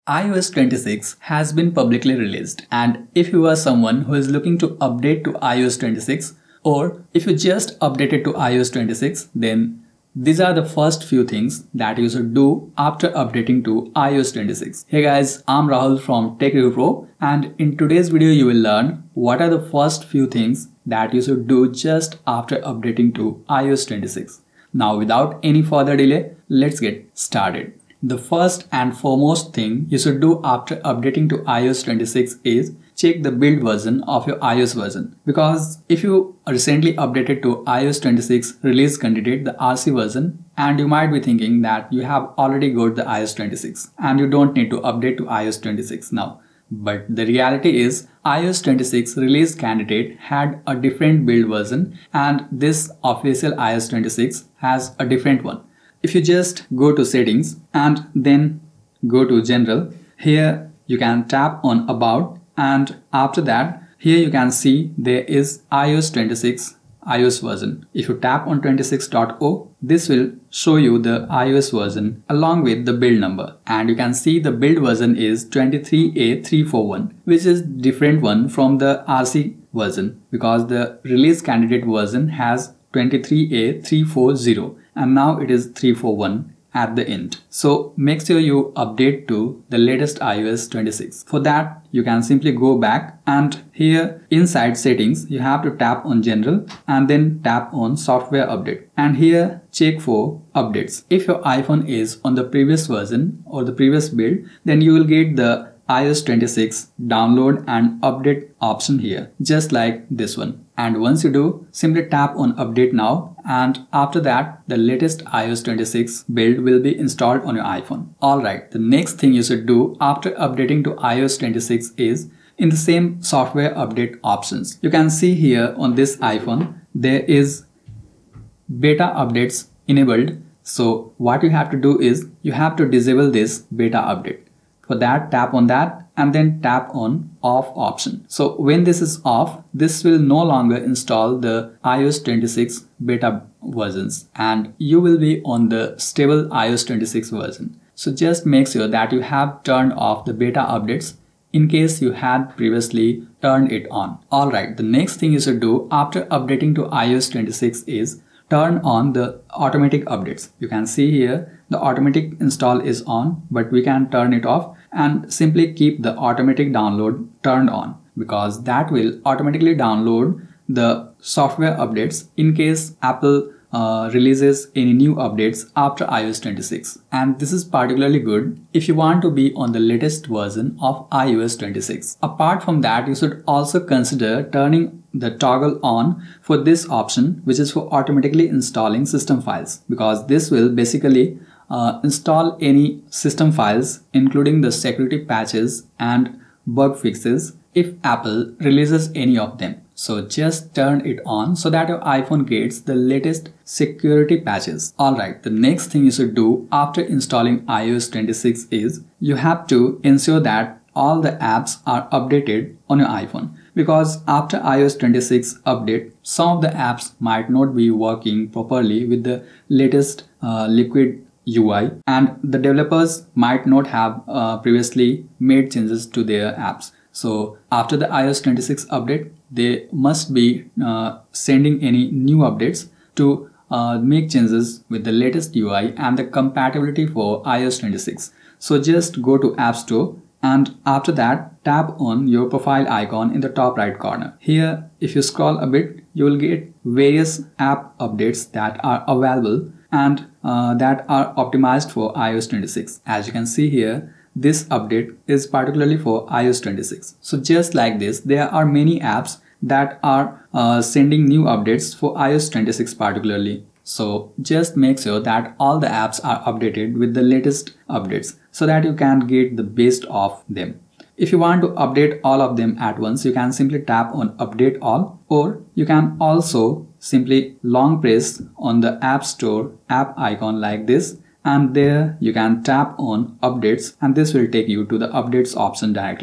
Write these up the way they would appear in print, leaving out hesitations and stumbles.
iOS 26 has been publicly released, and if you are someone who is looking to update to iOS 26, or if you just updated to iOS 26, then these are the first few things that you should do after updating to iOS 26. Hey guys, I'm Rahul from Tech Review Pro, and in today's video you will learn what are the first few things that you should do just after updating to iOS 26. Now without any further delay, let's get started. The first and foremost thing you should do after updating to iOS 26 is check the build version of your iOS version. Because if you recently updated to iOS 26 release candidate, the RC version, and you might be thinking that you have already got the iOS 26 and you don't need to update to iOS 26 now. But the reality is iOS 26 release candidate had a different build version and this official iOS 26 has a different one. If you just go to settings and then go to general, here you can tap on about, and after that here you can see there is iOS 26 iOS version. If you tap on 26.0, this will show you the iOS version along with the build number, and you can see the build version is 23A341, which is different one from the RC version because the release candidate version has 23A340 and now it is 341 at the end. So make sure you update to the latest iOS 26. For that you can simply go back, and here inside settings you have to tap on general and then tap on software update, and here check for updates. If your iPhone is on the previous version or the previous build, then you will get the iOS 26 download and update option here, just like this one. And once you do, simply tap on update now, and after that the latest iOS 26 build will be installed on your iPhone. Alright, the next thing you should do after updating to iOS 26 is in the same software update options. You can see here on this iPhone there is beta updates enabled. So what you have to do is you have to disable this beta update. For that, tap on that and then tap on off option. So when this is off, this will no longer install the iOS 26 beta versions and you will be on the stable iOS 26 version. So just make sure that you have turned off the beta updates in case you had previously turned it on. Alright, the next thing you should do after updating to iOS 26 is turn on the automatic updates. You can see here the automatic install is on, but we can turn it off and simply keep the automatic download turned on, because that will automatically download the software updates in case Apple releases any new updates after iOS 26. And this is particularly good if you want to be on the latest version of iOS 26. Apart from that, you should also consider turning the toggle on for this option, which is for automatically installing system files, because this will basically install any system files including the security patches and bug fixes if Apple releases any of them. So just turn it on so that your iPhone gets the latest security patches. Alright, the next thing you should do after installing iOS 26 is you have to ensure that all the apps are updated on your iPhone. Because after iOS 26 update, some of the apps might not be working properly with the latest Liquid UI, and the developers might not have previously made changes to their apps. So after the iOS 26 update, they must be sending any new updates to make changes with the latest UI and the compatibility for iOS 26. So just go to App Store, and after that tap on your profile icon in the top right corner. Here if you scroll a bit, you will get various app updates that are available and that are optimized for iOS 26. As you can see here, this update is particularly for iOS 26. So just like this, there are many apps that are sending new updates for iOS 26 particularly. So just make sure that all the apps are updated with the latest updates so that you can get the best of them. If you want to update all of them at once, you can simply tap on update all, or you can also simply long press on the App Store app icon like this, and there you can tap on updates, and this will take you to the updates option directly.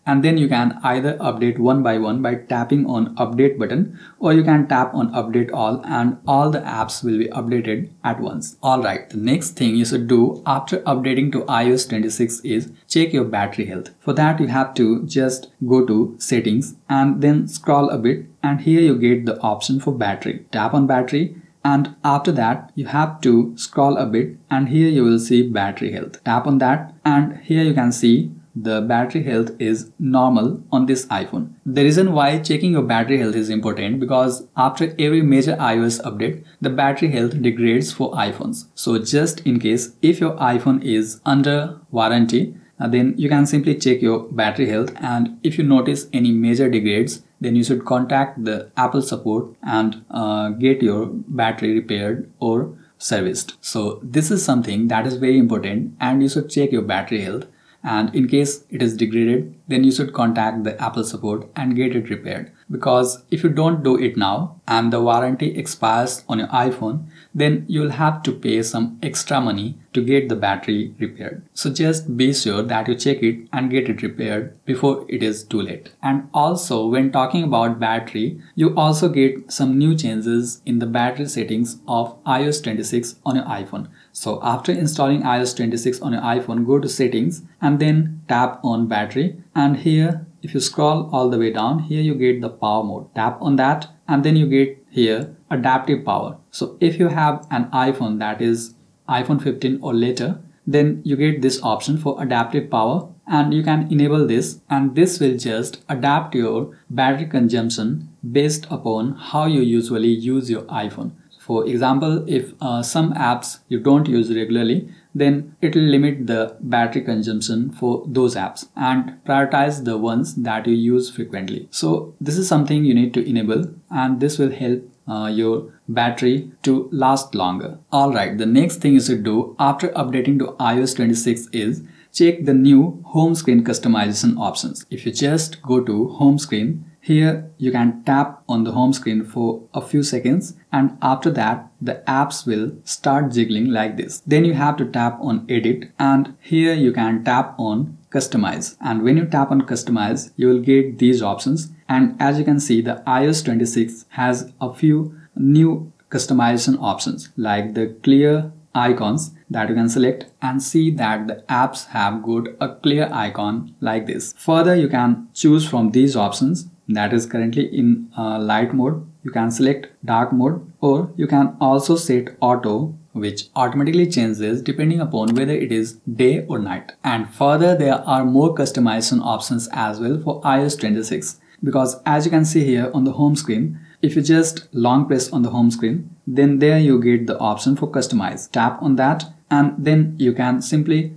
and then you can either update one by one by tapping on update button, or you can tap on update all and all the apps will be updated at once. Alright, the next thing you should do after updating to iOS 26 is check your battery health. For that you have to just go to settings and then scroll a bit, and here you get the option for battery. Tap on battery, and after that you have to scroll a bit, and here you will see battery health. Tap on that, and here you can see the battery health is normal on this iPhone. The reason why checking your battery health is important because after every major iOS update, the battery health degrades for iPhones. So just in case if your iPhone is under warranty, then you can simply check your battery health, and if you notice any major degrades, then you should contact the Apple support and get your battery repaired or serviced. So this is something that is very important, and you should check your battery health, and in case it is degraded, then you should contact the Apple support and get it repaired. Because if you don't do it now and the warranty expires on your iPhone, then you'll have to pay some extra money to get the battery repaired. So just be sure that you check it and get it repaired before it is too late. And also, when talking about battery, you also get some new changes in the battery settings of iOS 26 on your iPhone. So after installing iOS 26 on your iPhone, go to settings and then tap on battery, and here if you scroll all the way down, here you get the power mode. Tap on that, and then you get here adaptive power. So if you have an iPhone that is iPhone 15 or later, then you get this option for adaptive power, and you can enable this, and this will just adapt your battery consumption based upon how you usually use your iPhone. For example, if some apps you don't use regularly, then it will limit the battery consumption for those apps and prioritize the ones that you use frequently. So this is something you need to enable, and this will help your battery to last longer. Alright, the next thing you should do after updating to iOS 26 is check the new home screen customization options. If you just go to home screen, here you can tap on the home screen for a few seconds, and after that the apps will start jiggling like this. Then you have to tap on edit, and here you can tap on customize, and when you tap on customize you will get these options. And as you can see, the iOS 26 has a few new customization options like the clear icons that you can select and see that the apps have got a clear icon like this. Further, you can choose from these options that is currently in light mode. You can select dark mode, or you can also set auto, which automatically changes depending upon whether it is day or night. And further, there are more customization options as well for iOS 26, because as you can see here on the home screen, if you just long press on the home screen, then there you get the option for customize. Tap on that, and then you can simply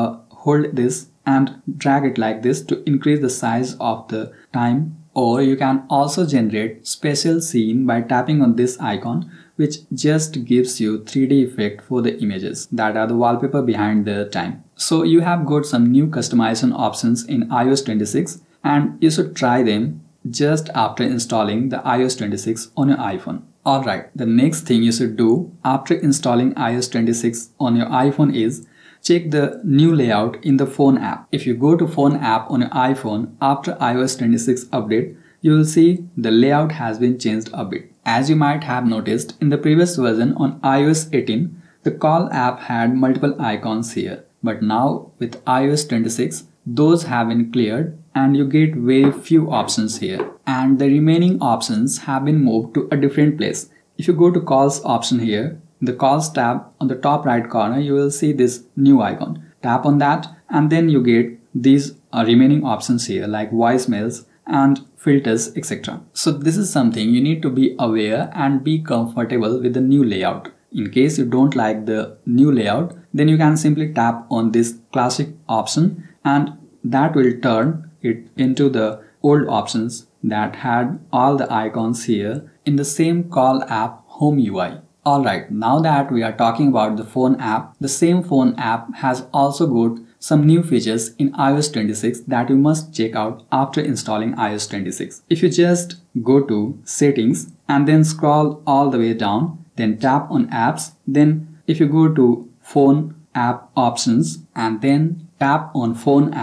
hold this and drag it like this to increase the size of the time. Or you can also generate special scene by tapping on this icon, which just gives you 3D effect for the images that are the wallpaper behind the time. So you have got some new customization options in iOS 26, and you should try them just after installing the iOS 26 on your iPhone. Alright, the next thing you should do after installing iOS 26 on your iPhone is check the new layout in the phone app. If you go to phone app on your iPhone after iOS 26 update, you will see the layout has been changed a bit. As you might have noticed, in the previous version on iOS 18, the call app had multiple icons here. But now with iOS 26, those have been cleared and you get very few options here. And the remaining options have been moved to a different place. If you go to calls option here, in the calls tab on the top right corner, you will see this new icon. Tap on that, and then you get these remaining options here like voicemails and filters, etc. So this is something you need to be aware and be comfortable with the new layout. In case you don't like the new layout, then you can simply tap on this classic option, and that will turn it into the old options that had all the icons here in the same call app home UI. Alright, now that we are talking about the phone app, the same phone app has also got some new features in iOS 26 that you must check out after installing iOS 26. If you just go to settings and then scroll all the way down, then tap on apps, then if you go to phone app options and then tap on phone app,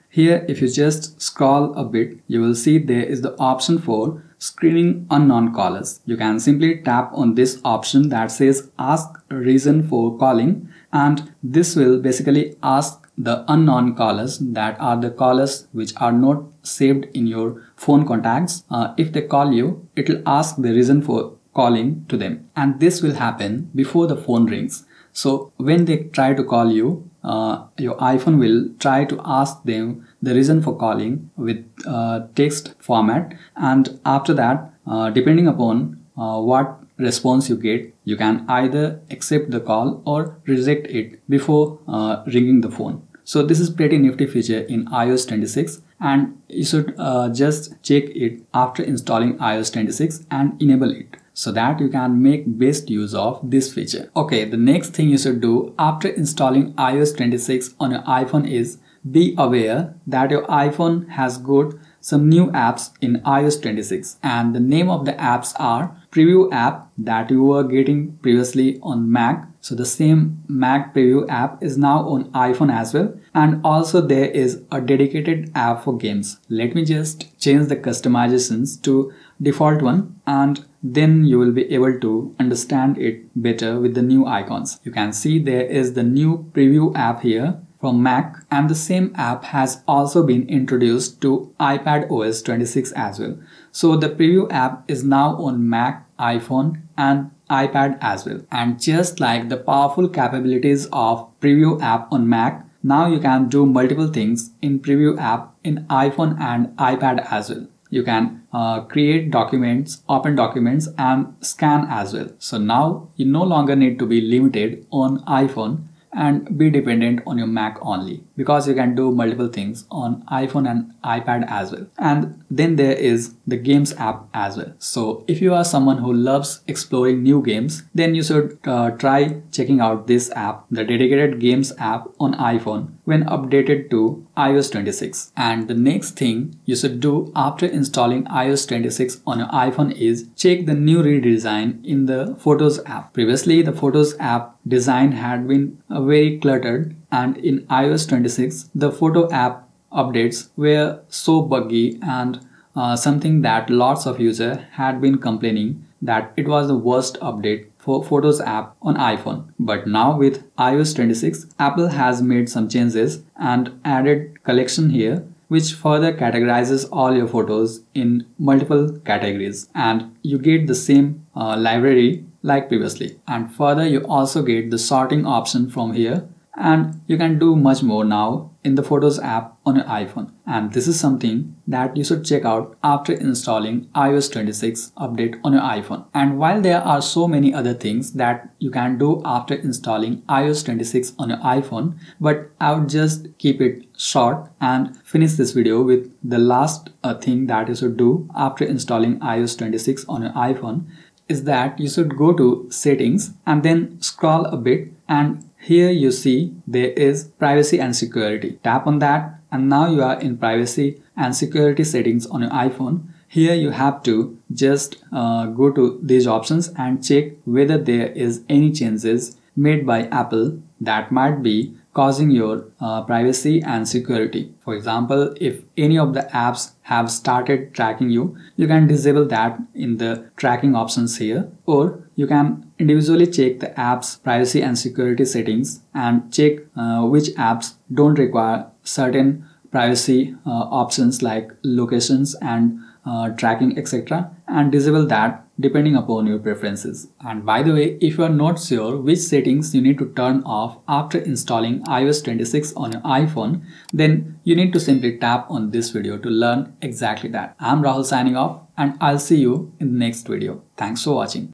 Here, if you just scroll a bit, you will see there is the option for screening unknown callers. You can simply tap on this option that says ask reason for calling, and this will basically ask the unknown callers, that are the callers which are not saved in your phone contacts. If they call you, it will ask the reason for calling to them, and this will happen before the phone rings. So when they try to call you, your iPhone will try to ask them the reason for calling with text format, and after that, depending upon what response you get, you can either accept the call or reject it before ringing the phone. So this is pretty nifty feature in iOS 26, and you should just check it after installing iOS 26 and enable it, so that you can make best use of this feature. Okay, the next thing you should do after installing iOS 26 on your iPhone is be aware that your iPhone has got some new apps in iOS 26, and the name of the apps are Preview app that you were getting previously on Mac. So the same Mac Preview app is now on iPhone as well, and also there is a dedicated app for games. Let me just change the customizations to default one, and then you will be able to understand it better with the new icons. You can see there is the new Preview app here from Mac, and the same app has also been introduced to iPadOS 26 as well. So the Preview app is now on Mac, iPhone and iPad as well. And just like the powerful capabilities of Preview app on Mac, now you can do multiple things in Preview app in iPhone and iPad as well. You can create documents, open documents and scan as well. So now you no longer need to be limited on iPhone and be dependent on your Mac only, because you can do multiple things on iPhone and iPad as well. And then there is the Games app as well. So if you are someone who loves exploring new games, then you should try checking out this app, the dedicated Games app on iPhone, when updated to iOS 26. And the next thing you should do after installing iOS 26 on your iPhone is check the new redesign in the Photos app. Previously, the Photos app design had been very cluttered, and in iOS 26 the Photo app updates were so buggy and something that lots of users had been complaining that it was the worst update for Photos app on iPhone. But now with iOS 26, Apple has made some changes and added collection here, which further categorizes all your photos in multiple categories, and you get the same library like previously. And further, you also get the sorting option from here, and you can do much more now in the Photos app on your iPhone. And this is something that you should check out after installing iOS 26 update on your iPhone. And while there are so many other things that you can do after installing iOS 26 on your iPhone, but I would just keep it short and finish this video with the last thing that you should do after installing iOS 26 on your iPhone is that you should go to settings and then scroll a bit, and here you see there is privacy and security. Tap on that and now you are in privacy and security settings on your iPhone. Here you have to just go to these options and check whether there is any changes made by Apple that might be causing your privacy and security. For example, if any of the apps have started tracking you, you can disable that in the tracking options here, or you can individually check the app's privacy and security settings and check which apps don't require certain privacy options like locations and tracking, etc., and disable that depending upon your preferences. And by the way, if you are not sure which settings you need to turn off after installing iOS 26 on your iPhone, then you need to simply tap on this video to learn exactly that. I'm Rahul signing off, and I'll see you in the next video. Thanks for watching.